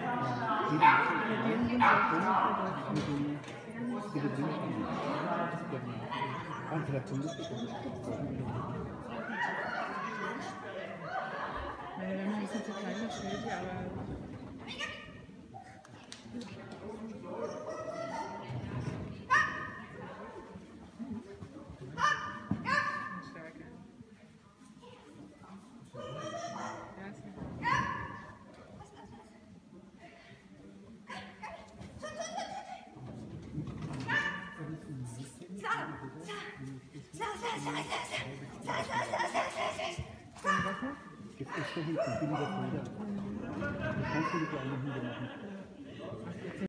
Wenn man ein bisschen zu kleines Schild, ja, aber. Jetzt ist so viel billiger Felder. Das kannst du mit der einen Hüte machen.